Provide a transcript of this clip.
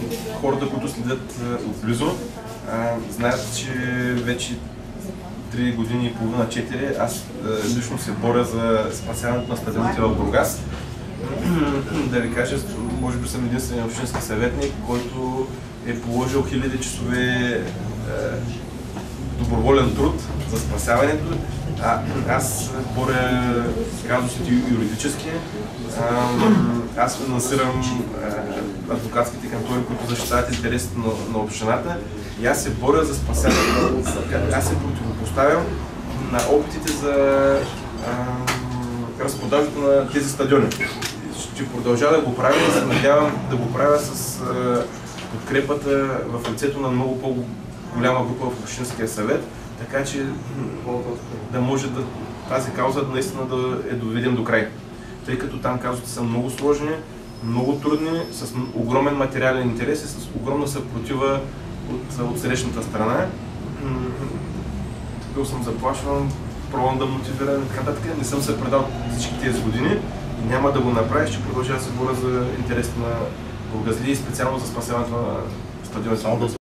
хората, които следят отблизо, знаят, че вече 3 години и половина, 4, аз лично се боря за спасяването на стадионите в Бургас. Да ви кажа, може би съм единственият общински съветник, който е положил хиляди часове доброволен труд за спасяването. Аз боря казусите юридически. Аз финансирам адвокатските кантори, които защитават интересите на общината, и аз се боря за спасяването. Аз се противопоставям на опитите за разпродажата на тези стадиони. Ще продължа да го правя и се надявам да го правя с подкрепата в лицето на много по-голяма група в Общинския съвет, така че да може тази кауза наистина да я доведем до край. Тъй като там казусите са много сложни, много трудни, с огромен материален интерес и с огромна съпротива от срещната страна. Бил съм заплашван, пробвам да мотивирам и така нататък. Не съм се предал всички тези години и няма да го направя. Ще продължа да се боря за интересите на бургазлии и специално за спасяването на стадионите.